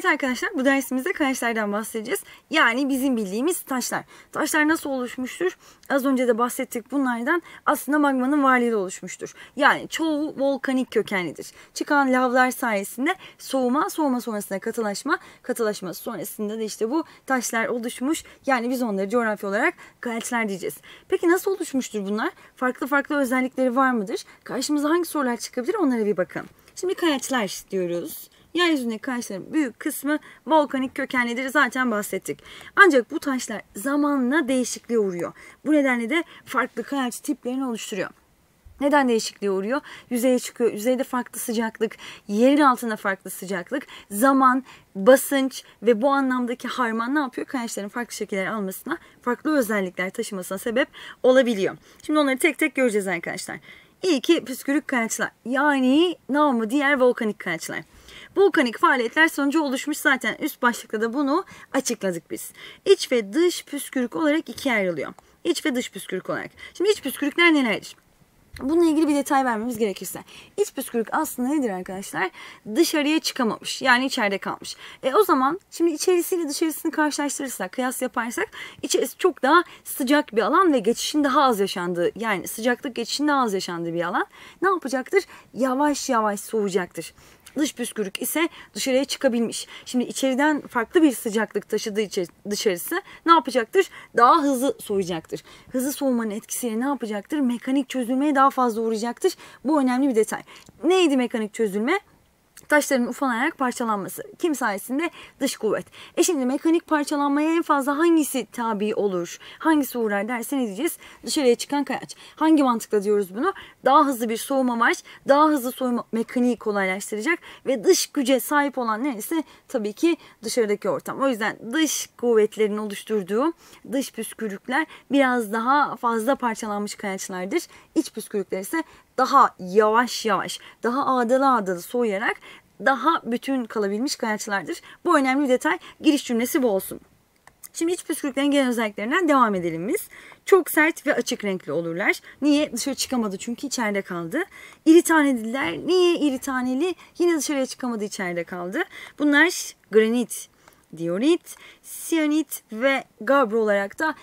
Evet arkadaşlar, bu dersimizde kayaçlardan bahsedeceğiz. Yani bizim bildiğimiz taşlar. Taşlar nasıl oluşmuştur? Az önce de bahsettik bunlardan. Aslında magmanın varlığıyla oluşmuştur. Yani çoğu volkanik kökenlidir. Çıkan lavlar sayesinde soğuma sonrasında katılaşma sonrasında da işte bu taşlar oluşmuş. Yani biz onları coğrafi olarak kayaçlar diyeceğiz. Peki nasıl oluşmuştur bunlar? Farklı özellikleri var mıdır? Karşımıza hangi sorular çıkabilir? Onlara bir bakalım. Şimdi kayaçlar diyoruz. Yeryüzündeki kayaçların büyük kısmı volkanik kökenlidir, zaten bahsettik. Ancak bu taşlar zamanla değişikliğe uğruyor. Bu nedenle de farklı kayaç tiplerini oluşturuyor. Neden değişikliğe uğruyor? Yüzeye çıkıyor. Yüzeyde farklı sıcaklık, yerin altında farklı sıcaklık, zaman, basınç ve bu anlamdaki harman ne yapıyor? Kayaçların farklı şekiller almasına, farklı özellikler taşımasına sebep olabiliyor. Şimdi onları tek tek göreceğiz arkadaşlar. İlki püskürük kayaçlar. Yani namı diğer volkanik kayaçlar. Volkanik faaliyetler sonucu oluşmuş, zaten üst başlıkta da bunu açıkladık biz. İç ve dış püskürük olarak ikiye ayrılıyor. İç ve dış püskürük olarak. Şimdi iç püskürükler nelerdir? Bununla ilgili bir detay vermemiz gerekirse. İç püskürük aslında nedir arkadaşlar? Dışarıya çıkamamış. Yani içeride kalmış. O zaman şimdi içerisiyle dışarısını karşılaştırırsak, kıyas yaparsak içerisi çok daha sıcak bir alan ve geçişin daha az yaşandığı, yani sıcaklık geçişin daha az yaşandığı bir alan. Ne yapacaktır? Yavaş yavaş soğuyacaktır. Dış püskürük ise dışarıya çıkabilmiş. Şimdi içeriden farklı bir sıcaklık taşıdığı dışarısı ne yapacaktır? Daha hızlı soğuyacaktır. Hızlı soğumanın etkisiyle ne yapacaktır? Mekanik çözülmeye daha fazla uğrayacaktır. Bu önemli bir detay. Neydi mekanik çözülme? Taşların ufalayarak parçalanması. Kim sayesinde? Dış kuvvet. Şimdi mekanik parçalanmaya en fazla hangisi tabi olur? Hangisi uğrar derse ne diyeceğiz? Dışarıya çıkan kayaç. Hangi mantıkla diyoruz bunu? Daha hızlı bir soğuma var. Daha hızlı soğuma mekaniği kolaylaştıracak ve dış güce sahip olan neresi? Tabii ki dışarıdaki ortam. O yüzden dış kuvvetlerin oluşturduğu dış püskürükler biraz daha fazla parçalanmış kayaçlardır. İç püskürükler ise daha yavaş, daha ağdalı soğuyarak daha bütün kalabilmiş kayaçlardır. Bu önemli bir detay. Giriş cümlesi bu olsun. Şimdi iç püskürüklerin genel özelliklerinden devam edelim biz. Çok sert ve açık renkli olurlar. Niye? Dışarı çıkamadı çünkü içeride kaldı. İri taneliler. Niye iri taneli? Yine dışarıya çıkamadı, içeride kaldı. Bunlar granit, diorit, siyanit ve gabbro olarak da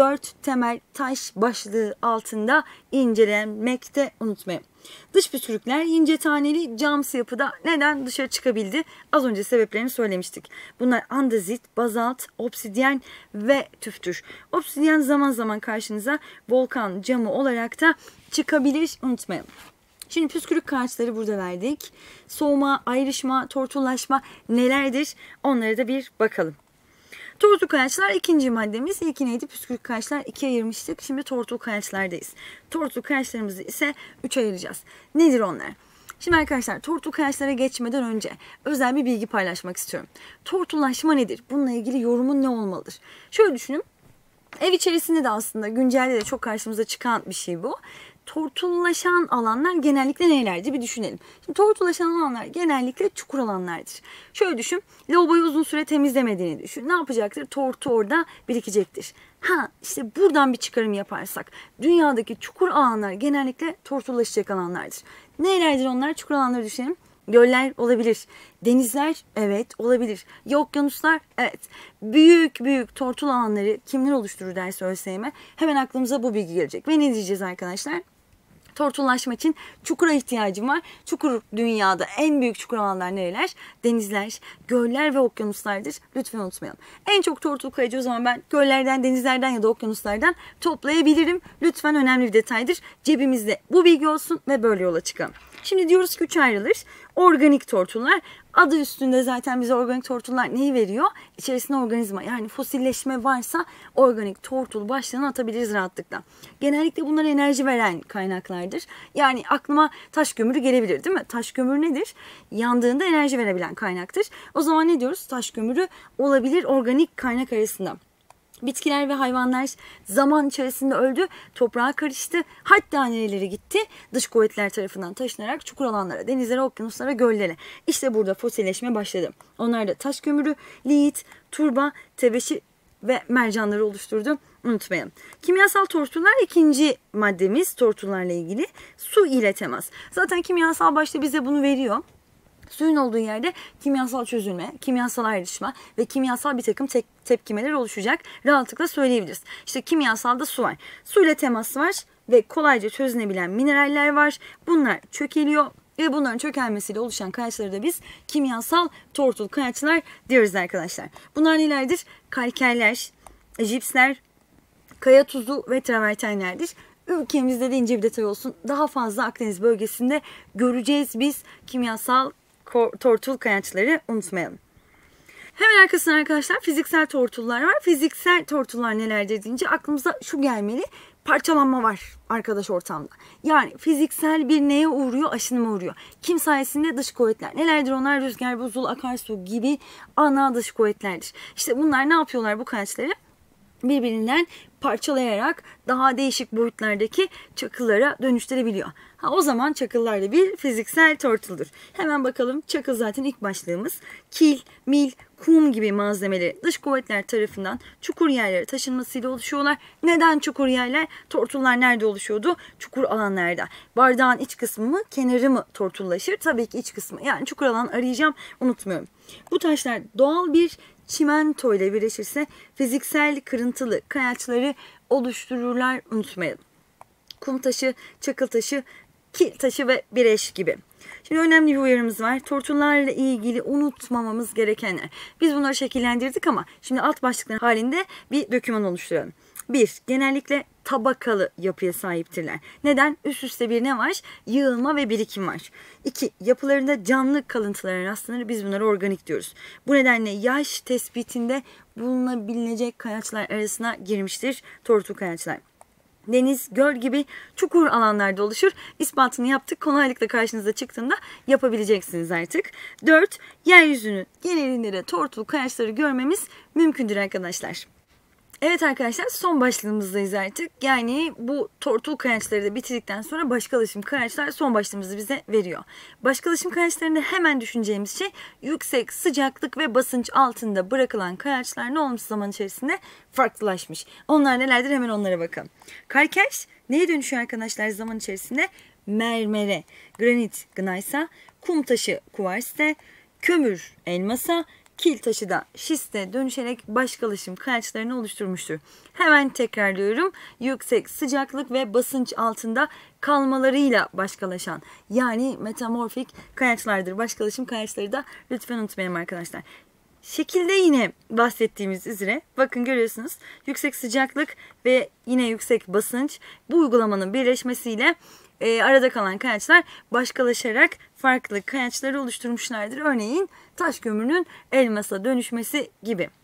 4 temel taş başlığı altında incelenmekte, unutmayın. Dış püskürükler ince taneli, camsı yapıda. Neden dışarı çıkabildi? Az önce sebeplerini söylemiştik. Bunlar andezit, bazalt, obsidyen ve tüftür. Obsidyen zaman zaman karşınıza volkan camı olarak da çıkabilir, unutmayın. Şimdi püskürük kayaçları burada verdik. Soğuma, ayrışma, tortullaşma nelerdir? Onlara da bir bakalım. Tortul kayaçlar ikinci maddemiz. İlki neydi? Püskürük kayaçlar 2'ye ayırmıştık. Şimdi tortul kayaçlardayız. Tortul kayaçlarımızı ise 3'e ayıracağız. Nedir onlar? Şimdi arkadaşlar, tortul kayaçlara geçmeden önce özel bir bilgi paylaşmak istiyorum. Tortullaşma nedir? Bununla ilgili yorumun ne olmalıdır? Şöyle düşünün. Ev içerisinde de aslında güncelde de çok karşımıza çıkan bir şey bu. Tortullaşan alanlar genellikle nelerdi? Bir düşünelim. Şimdi tortullaşan alanlar genellikle çukur alanlardır. Şöyle düşün. Lavaboyu uzun süre temizlemediğini düşün. Ne yapacaktır? Tortu orada birikecektir. İşte buradan bir çıkarım yaparsak. Dünyadaki çukur alanlar genellikle tortullaşacak alanlardır. Nelerdir onlar? Çukur alanları düşünelim. Göller olabilir. Denizler, evet, olabilir. Okyanuslar, evet. Büyük tortul alanları kimler oluşturur derse ÖSYM. Hemen aklımıza bu bilgi gelecek. Ve ne diyeceğiz arkadaşlar? Tortullaşma için çukura ihtiyacım var. Çukur, dünyada en büyük çukur alanlar nereler? Denizler, göller ve okyanuslardır. Lütfen unutmayalım. En çok tortul kayacı o zaman ben göllerden, denizlerden ya da okyanuslardan toplayabilirim. Lütfen, önemli bir detaydır. Cebimizde bu bilgi olsun ve böyle yola çıkalım. Şimdi diyoruz ki 3 ayrılır. Organik tortullar. Adı üstünde zaten bize organik tortullar neyi veriyor? İçerisinde organizma, yani fosilleşme varsa organik tortul başlığını atabiliriz rahatlıkla. Genellikle bunlar enerji veren kaynaklardır. Yani aklıma taş kömürü gelebilir, değil mi? Taş kömürü nedir? Yandığında enerji verebilen kaynaktır. O zaman ne diyoruz? Taş kömürü olabilir organik kaynak arasında. Bitkiler ve hayvanlar zaman içerisinde öldü, toprağa karıştı, hatta nerelere gitti? Dış kuvvetler tarafından taşınarak çukur alanlara, denizlere, okyanuslara, göllere. İşte burada fosilleşme başladı. Onlar da taş kömürü, liit, turba, tebeşir ve mercanları oluşturdu. Unutmayalım. Kimyasal tortullar ikinci maddemiz, tortullarla ilgili. Su ile temas. Zaten kimyasal başta bize bunu veriyor. Suyun olduğu yerde kimyasal çözülme, kimyasal ayrışma ve kimyasal bir takım tepkimeler oluşacak. Rahatlıkla söyleyebiliriz. İşte kimyasalda su var. Suyla temas var ve kolayca çözünebilen mineraller var. Bunlar çökeliyor ve bunların çökelmesiyle oluşan kayaçları da biz kimyasal tortul kayaçlar diyoruz arkadaşlar. Bunlar nelerdir? Kalkerler, jipsler, kaya tuzu ve travertenlerdir. Ülkemizde de ince bir detay olsun. Daha fazla Akdeniz bölgesinde göreceğiz biz kimyasal tortul kayaçları, unutmayalım. Hemen arkasından arkadaşlar fiziksel tortullar var. Fiziksel tortullar nelerdir deyince aklımıza şu gelmeli. Parçalanma var arkadaş ortamda. Yani fiziksel bir neye uğruyor? Aşınıma uğruyor. Kim sayesinde? Dış kuvvetler. Nelerdir onlar? Rüzgar, buzul, akarsu gibi ana dış kuvvetlerdir. İşte bunlar ne yapıyorlar bu kayaçları? Birbirinden parçalayarak daha değişik boyutlardaki çakıllara dönüştürebiliyor. O zaman çakıllar da bir fiziksel tortuldur. Hemen bakalım, çakıl zaten ilk başlığımız. Kil, mil, kum gibi malzemeleri dış kuvvetler tarafından çukur yerlere taşınmasıyla oluşuyorlar. Neden çukur yerler? Tortullar nerede oluşuyordu? Çukur alanlarda. Bardağın iç kısmı mı, kenarı mı tortullaşır? Tabii ki iç kısmı. Yani çukur alan arayacağım, unutmuyorum. Bu taşlar doğal bir çimento ile birleşirse fiziksel kırıntılı kayaçları oluştururlar, unutmayalım. Kum taşı, çakıl taşı, kil taşı ve bireş gibi. Şimdi önemli bir uyarımız var. Tortullarla ilgili unutmamamız gerekenler. Biz bunları şekillendirdik ama şimdi alt başlıklar halinde bir doküman oluşturalım. 1. Genellikle tabakalı yapıya sahiptirler. Neden? Üst üste bir ne var? Yığılma ve birikim var. 2. Yapılarında canlı kalıntılara rastlanır. Biz bunlara organik diyoruz. Bu nedenle yaş tespitinde bulunabilecek kayaçlar arasına girmiştir tortul kayaçlar. Deniz, göl gibi çukur alanlarda oluşur. İspatını yaptık. Kolaylıkla karşınıza çıktığında yapabileceksiniz artık. 4. Yeryüzünün genelinde de tortul kayaçları görmemiz mümkündür arkadaşlar. Evet arkadaşlar, son başlığımızdayız artık. Yani bu tortul kayaçları da bitirdikten sonra başkalaşım kayaçlar son başlığımızı bize veriyor. Başkalaşım kayaçlarında hemen düşüneceğimiz şey yüksek sıcaklık ve basınç altında bırakılan kayaçlar ne olmuş zaman içerisinde? Farklılaşmış. Onlar nelerdir? Hemen onlara bakalım. Kalker neye dönüşüyor arkadaşlar zaman içerisinde? Mermere, granit gnaysa, kum taşı kuvarste, kömür elmasa, kil taşı da şiste dönüşerek başkalaşım kayaçlarını oluşturmuştur. Hemen tekrarlıyorum. Yüksek sıcaklık ve basınç altında kalmalarıyla başkalaşan, yani metamorfik kayaçlardır. Başkalaşım kayaçları da lütfen unutmayalım arkadaşlar. Şekilde yine bahsettiğimiz üzere bakın görüyorsunuz, yüksek sıcaklık ve yine yüksek basınç bu uygulamanın birleşmesiyle arada kalan kayaçlar başkalaşarak farklı kayaçları oluşturmuşlardır. Örneğin taş kömürünün elmasa dönüşmesi gibi.